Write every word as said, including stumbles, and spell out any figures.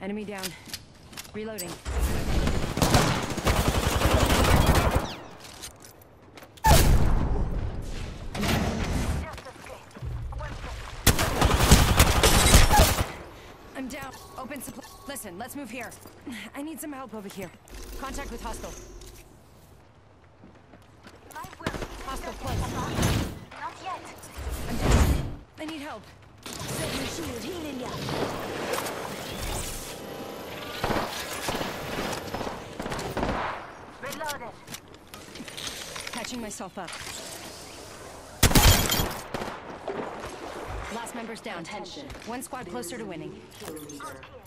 Enemy down. Reloading. I'm down. Open supply. Listen, let's move here. I need some help over here. Contact with hostile. Hostile close. Not yet. I'm down. I need help. Set your shield, healing ya. Reloaded. Patching myself up. Last member's down. Attention. One squad closer to winning. Kill leader.